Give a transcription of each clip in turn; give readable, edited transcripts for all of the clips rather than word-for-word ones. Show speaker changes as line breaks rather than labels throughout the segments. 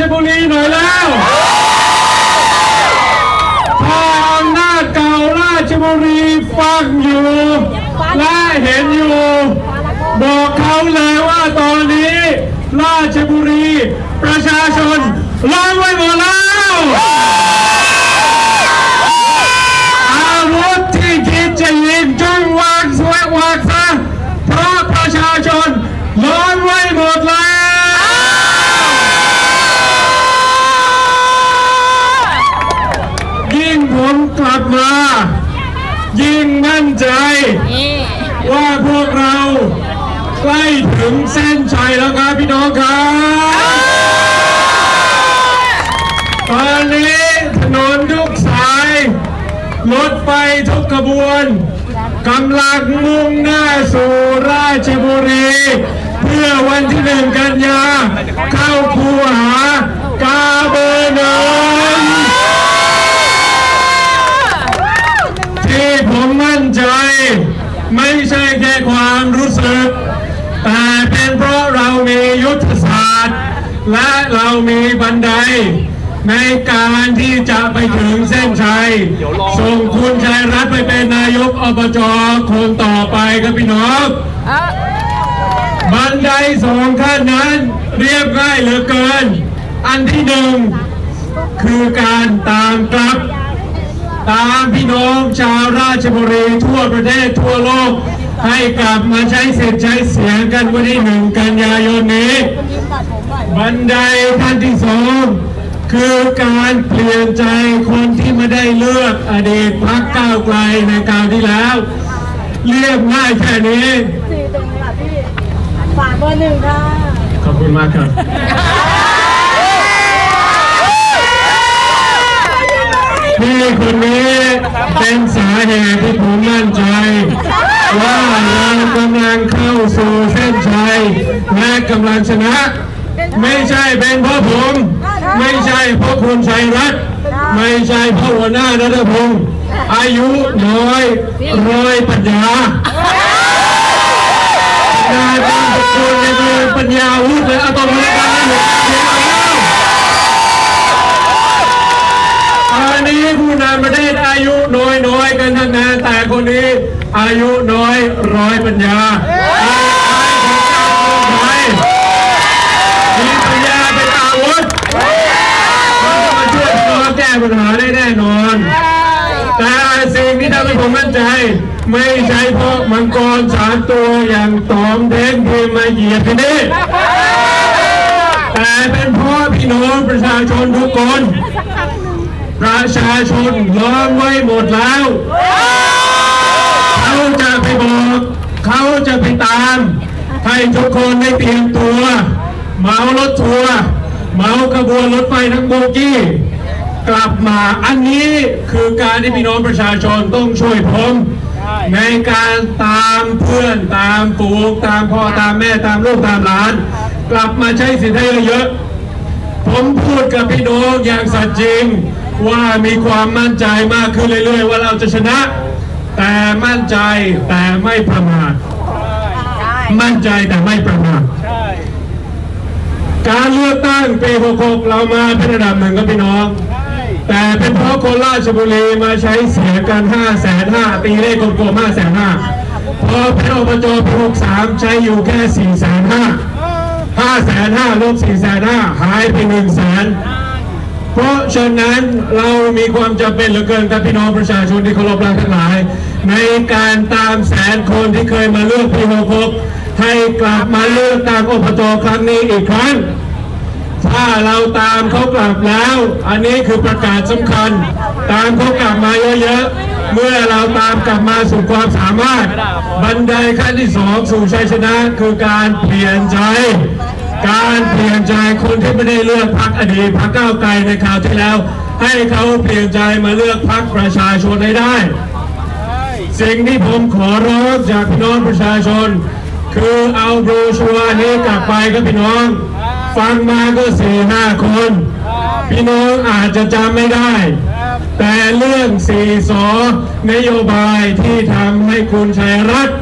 บุรีหน่อยแล้วถ้าอำนาจเก่าราชบุรีฟังอยู่และเห็นอยู่บอกเขาเลยว่าตอนนี้ราชบุรีประชาชนล้อมไว้หมดแล้วอาวุธที่คิดจะยิงจงวางซะเพราะประชาชนล้อมไว้หมดแล้วยิ่งผมกลับมายิ่งมั่นใจว่าพวกเราใกล้ถึงเส้นชัยแล้วครับพี่น้องครับตอนนี้ถนนทุกสายรถไฟทุกขบวนกำลังมุ่งหน้าสู่ราชบุรีเพื่อวันที่1 กันยาเข้าคูหากาเบอร์หนึ่งที่ผมมั่นใจไม่ใช่แค่ความรู้สึกแต่เป็นเพราะเรามียุทธศาสตร์และเรามีบันไดในการที่จะไปถึงเส้นชัยส่งคุณชัยรัตน์ไปเป็นนายกอบจ.คนต่อไปครับพี่น้องบันได2 ขั้นนั้นเรียบง่ายเหลือเกินอันที่1คือการตามกลับตามพี่น้องชาวราชบุรีทั่วประเทศทั่วโลกให้กลับมาใช้สิทธิ์ใช้เสียงกันวันที่1 กันยายนนี้บันไดขั้นที่2คือการเปลี่ยนใจคนที่ไม่ได้เลือกอดีตพรรคก้าวไกลในคราวที่แล้วเรียบง่ายแค่นี้
ฝากเบอร์ 1ค่ะ
ขอบคุณมากครับพี่คนนี้เป็นสาเหตุที่ผมมั่นใจว่าเรากำลังเข้าสู่เส้นชัยและกำลังชนะไม่ใช่เป็นเพราะผมไม่ใช่เพราะคุณชัยรัตน์ไม่ใช่เพราะหัวหน้าณัฐพงศ์อายุน้อยรอยปัญญานายบางตระกูลในเมืองปัญญาวุฒิและอาตมาการอันนี้ผู้นำประเทศอายุน้อยกันทั้งนั้นแต่คนนี้อายุน้อยร้อยปัญญามีปัญญาเป็นอาวุธมาช่วยพี่น้องแก้ปัญหาได้แน่นอนแต่สิ่งที่ทำให้ผมมั่นใจไม่ใช่เพราะมังกร3 ตัวอย่างตอมเด้งที่มาเหยียบที่นี่แต่เป็นเพราะพี่น้องประชาชนทุกคนประชาชนล้อมไว้หมดแล้วเขาจะไปบอกเขาจะไปตามให้ทุกคนได้เตรียมตัวเหมารถทัวร์เหมาขบวนรถไฟทั้งโบกี้กลับมาอันนี้คือการที่พี่น้องประชาชนต้องช่วยผมในการตามเพื่อนตามฝูงตามพ่อตามแม่ตามลูกตามหลานกลับมาใช้สิทธิ์ให้เยอะผมพูดกับพี่น้องอย่างสัตย์จริงว่ามีความมั่นใจมากขึ้นเรื่อยๆว่าเราจะชนะแต่มั่นใจแต่ไม่ประมาทมั่นใจแต่ไม่ประมาทการเลือกตั้งปี66เรามาเป็นระดับ1ครับพี่น้องแต่เป็นเพราะคนราชบุรีมาใช้เสียงกัน550,000ตีเลขกลมๆ550,000พอเป็นอบจปี63ใช้อยู่แค่450,000 550,000ลบ450,000หายไป100,000เพราะฉะนั้นเรามีความจำเป็นเหลือเกินกับพี่น้องประชาชนที่เคารพรักทั้งหลายในการตาม100,000 คนที่เคยมาเลือกปี66ให้กลับมาเลือกตามอบจครั้งนี้อีกครั้งถ้าเราตามเขากลับแล้วอันนี้คือประกาศสำคัญตามเขากลับมาเยอะๆเมื่อเราตามกลับมาสู่ความสามารถบันไดขั้นที่2สู่ชัยชนะคือการเปลี่ยนใจคนที่ไม่ได้เลือกพรรคอดีตพรรคก้าวไกลในคราวที่แล้วให้เขาเปลี่ยนใจมาเลือกพรรคประชาชนให้ได้สิ่งที่ผมขอร้องจากพี่น้องประชาชนคือเอาโบรชัวร์นี้กลับไปครับพี่น้องฟังมาก็4-5 คนพี่น้องอาจจะจำไม่ได้แต่เรื่อง4 ส.นโยบายที่ทำให้คุณชัยรัตน์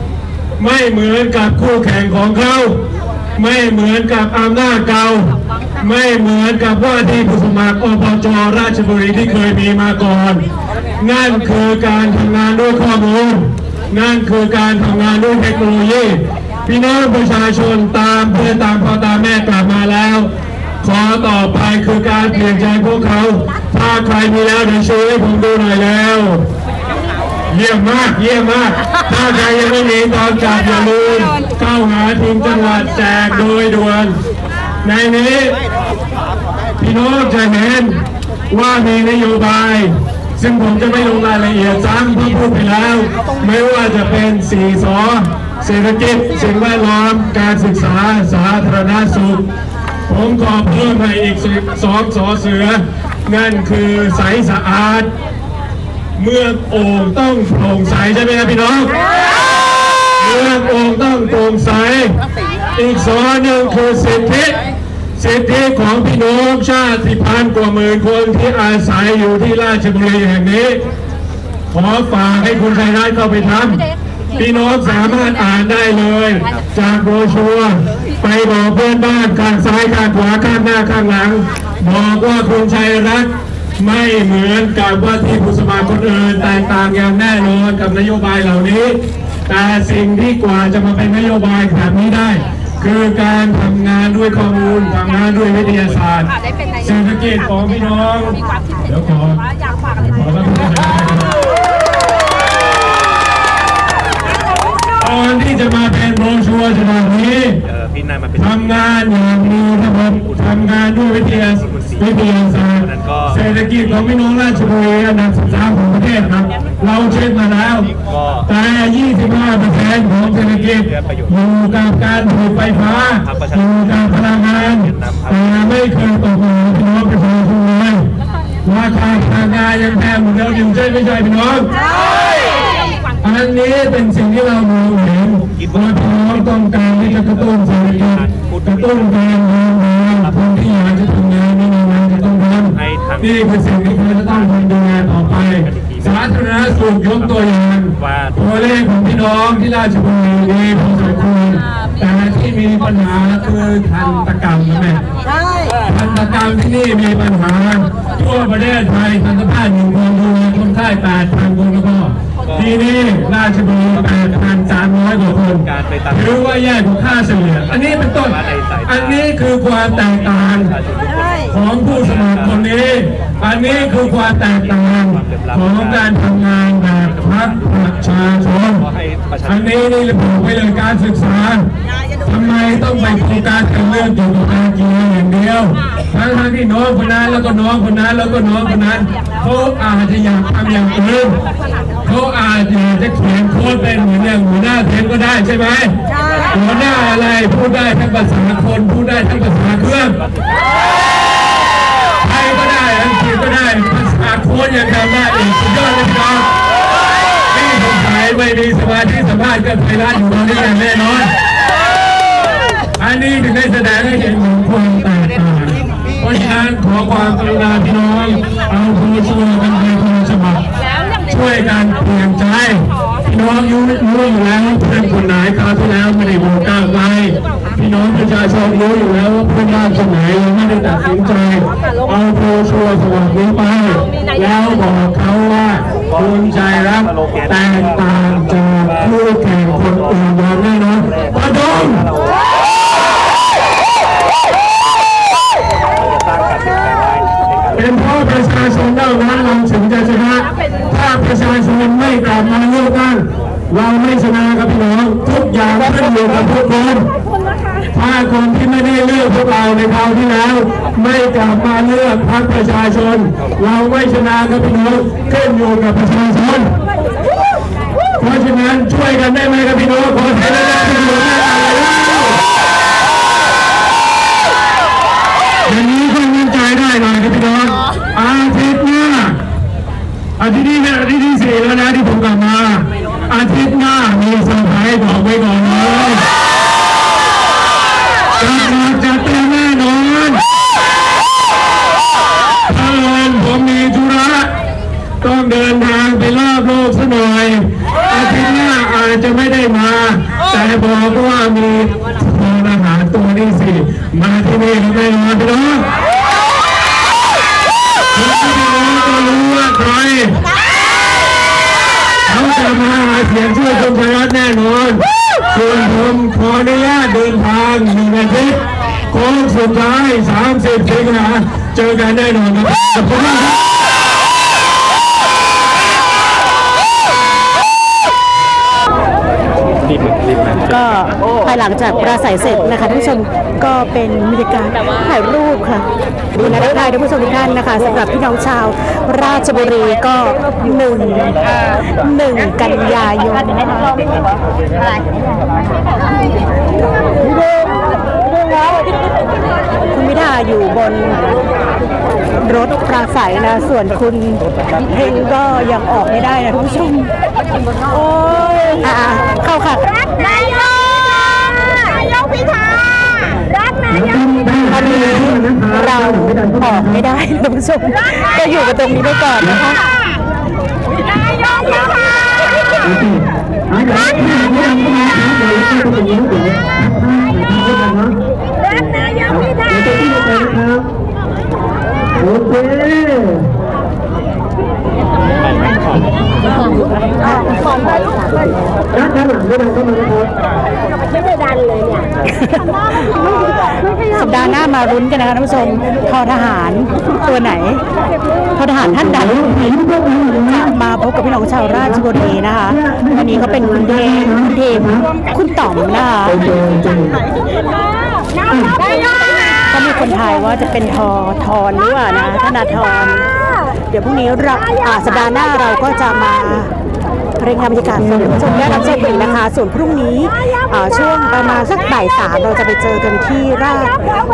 ไม่เหมือนกับคู่แข่งของเขาไม่เหมือนกับอำนาจเก่าไม่เหมือนกับว่าที่ผู้สมัครอบจ.ราชบุรีที่เคยมีมาก่อนนั่นคือการทำงานด้วยข้อมูลนั่นคือการทำงานด้วยเทคโนโลยีพี่น้องประชาชนตามเพื่อนตามพ่อตามแม่กลับมาแล้วขอต่อไปคือการเปลี่ยนใจพวกเขาถ้าใครมีแล้วเดี๋ยวช่วยให้ผมดูหน่อยแล้วเยี่ยมมากเยี่ยมมากถ้าใครยังไม่มีตอนจับอย่าลืมเข้าหาทีมจังหวัดแจกโดยด่วนในนี้พี่น้องจะเห็นว่ามีนโยบายซึ่งผมจะไม่ลงรายละเอียดซ้ำเพราะพูดไปแล้วไม่ว่าจะเป็น4 ส.เศรษฐกิจสิ่งแวดล้อมการศึกษาสาธารณสุขผมขอเพิ่มให้อีก2 ส.เสือนั่นคือใสสะอาดเมืองโอ่งต้องโปร่งใสใช่ไหมครับพี่น้องเมืองโอ่งต้องโปร่งใสอีกหนึ่งคือสิทธิของพี่น้องชาติพันธุ์กว่า10,000 คนที่อาศัยอยู่ที่ราชบุรีแห่งนี้ขอฝากให้คุณชัยรัตน์เข้าไปทำพี่น้องสามารถอ่านได้เลยจากโบรชัวร์ไปบอกเพื่อนบ้านข้างซ้ายข้างขวาข้างหน้าข้างหลังบอกว่าคุณชัยรัตน์ไม่เหมือนกับว่าที่ผู้สมัครคนอื่นแตกต่างอย่างแน่นอนกับนโยบายเหล่านี้แต่สิ่งที่กว่าจะมาเป็นนโยบายแบบนี้ได้คือการทำงานด้วยข้อมูลทำงานด้วยวิทยาศาสตร์เศรษฐกิจของพี่น้องเดี๋ยวขอตอนที่จะมาเป็นโบรชัวร์ฉบับนี้ทำงานอย่างมีระบบทำงานด้วยวิทยาศาสตร์เศรษฐกิจของพี่น้องราชบุรีอันดับ13ของประเทศครับเราเช็คมาแล้วแต่ 25% ของเศรษฐกิจอยู่กับการผลิตไฟฟ้าอยู่กับพลังงานแต่ไม่เคยตกหล่นพี่น้องประชาชนเลยราคาพลังงานยังแพงเหมือนเดิมอยู่ใช่ไม่ใช่พี่น้องอันนี้เป็นสิ่งที่เรามองเห็นว่าพี่น้องต้องการที่จะกระตุ้นเศรษฐกิจกระตุ้นการทำงานคนที่อยากจะทำงานไม่มีงานจะต้องทำนี่คือสิ่งที่เราจะต้องทำดูแลต่อไปสาธารณสุขยกตัวอย่างตัวเลขของพี่น้องที่ราชบุรีดีพอสมควรแต่ที่มีปัญหาคือทันตกรรมนะแม่ทันตกรรมที่นี่มีปัญหาทั่วประเทศไทยทันตแพทย์1 คนดูแลคนไข้8,000 คนแล้วก็ที่นี่ราชบุรี 8,300 กว่าคนถือว่าแย่กว่าค่าเฉลี่ยอันนี้เป็นต้นอันนี้คือความแตกต่างของผู้สมัครคนนี้อันนี้คือความแตกต่างของการทำงานแบบพรรคประชาชนอันนี้นี่ระบุไว้เลยการศึกษาทำไมต้องไปโฟกัสกันเรื่องเกี่ยวกับการกินอย่างเดียวทั้งที่น้องคนนั้นแล้วก็น้องคนนั้นแล้วก็น้องคนนั้นเขาอาจจะอยากทำอย่างอื่นเขาอาจจะเขียนโค้ดเป็นเหมือนอย่างหัวหน้าเทมก็ได้ใช่ไหมหัวหน้าอะไรพูดได้ทั้งภาษาคนพูดได้ทั้งภาษาเครื่องไทยก็ได้อังกฤษก็ได้ภาษาโค้ดยังทำได้อีกสุดยอดเลยครับนี่สงสัยไม่มีสมาธิสัมภาษณ์กับไทยรัฐอยู่ตรงนี้อย่างแน่นอนอันนี้ถึงได้แสดงให้เห็นถึงความแตกต่างเพราะฉะนั้นขอความกรุณาพี่น้องเอาโบรชัวร์กันไปคนฉบับช่วยกันเปลี่ยนใจพี่น้องรู้อยู่แล้วเพื่อนคนไหนคราวที่แล้วไม่ได้โหวตก้าวไกลพี่น้องประชาชนรู้อยู่แล้วว่าเพื่อนบ้านคนไหนยังไม่ได้ตัดสินใจเอาโบรชัวร์ฉบับนี้ไปแล้วบอกเขาว่าคุณใจรักแตกต่างจากผู้แข่งคนอื่นอย่างแน่นอนประดงเป็นเพราะประชาชนเท่านั้นเราถึงจะชนะถ้าประชาชนไม่กลับมาเลือกตั้งเราไม่ชนะครับพี่น้องทุกอย่างขึ้นอยู่กับทุกคนถ้าคนที่ไม่ได้เลือกพวกเราในคราวที่แล้วไม่กลับมาเลือกพรรคประชาชนเราไม่ชนะครับพี่น้องขึ้นอยู่กับประชาชนเพราะฉะนั้นช่วยกันได้ไหมครับพี่น้องขอเสียงดังๆพี่น้องอย่างนี้ก็มั่นใจได้หน่อยครับพี่น้องอาทิตย์หน้าอาทิตย์นี้เป็นอาทิตย์ที่4แล้วนะที่ผมกลับมาอาทิตย์หน้ามีเซอร์ไพรส์บอกไว้ก่อนเลยจะเต็มแน่นอนถ้าผมมีธุระต้องเดินทางไปรอบโลกสักหน่อยอาทิตย์หน้าอาจจะไม่ได้มาแต่บอกว่ามีทานอาหารตัวนี้สิมาที่นี่ก็ไม่รอพี่น้องคุณพี่น้องก็รู้ว่าใครเขาจะมาหาเสียงช่วยคุณชัยวัฒน์แน่นอนส่วนผมขออนุญาตเดินทาง1 อาทิตย์โค้งสุดท้าย30 สิงหาเจอกันแน่นอนครับขอบคุณมากครับ
ก็ภายหลังจากปราศัยเสร็จนะคะท่านผู้ชมก็เป็นบรรยากาศถ่ายรูปค่ะดูนะทักทายท่านผู้ชมทุกท่านนะคะสำหรับพี่น้องชาวราชบุรีก็1 กันยายนคุณพิธาอยู่บนรถปราศัยนะส่วนคุณเฮงก็ยังออกไม่ได้นะท่านผู้ชมโอ้ยเข้าค่ะ
นายกพิธารักนายกพิธา
ตอนนี้เราออกไม่ได้ท่านผู้ชมก็อยู่กันตรงนี้ไปก่อนนะคะ
นายกพิธารักนายกพิธา
โอเคด้านหลังไม่ดังก็มานะครับ
ไม่ได้ดันเลยเนี่ย
สัปดาห์หน้ามารุ้นกันนะคะท่านผู้ชมทอทหารตัวไหนทอทหารท่านใดจะมาพบกับพี่น้องชาวราชบุรีนะคะวันนี้ก็เป็นคุณเทมคุณต่อมนะคะก็มีคนทายว่าจะเป็นทอนหรือว่านะธนาธรเดี๋ยวพรุ่งนี้สัปดาห์หน้าเราก็จะมารายงานบรรยากาศส่งชมและรับชมอีกนะคะส่วนพรุ่งนี้ช่วงประมาณสักบ่าย 3เราจะไปเจอกันที่ราช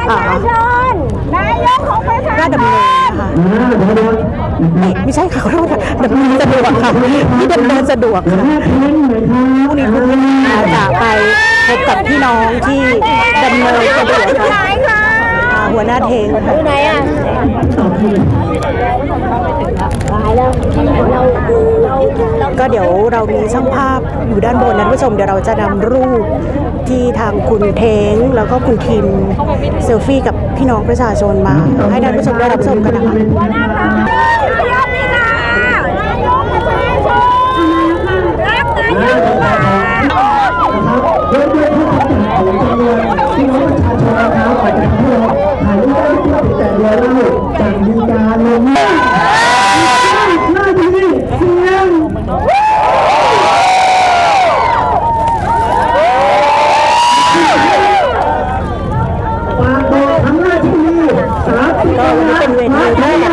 ดำเนินนะคะไม่ใช่ค่ะขอโทษค่ะดำเนินสะดวกค่ะที่ดำเนินสะดวกค่ะพรุ่งนี้คุณพิธาจะไปพบกับพี่น้องที่ดำเนินสะดวกค่ะหัวหน้าเทง
อยู่ไหนอ่ะ
ก็เดี๋ยวเรามีช่างภาพอยู่ด้านบนนะท่านผู้ชมเดี๋ยวเราจะนำรูปที่ทางคุณเทงแล้วก็คุณทิมเซลฟี่กับพี่น้องประชาชนมาให้ท่านผู้ชมได้รับชมกันนะคะ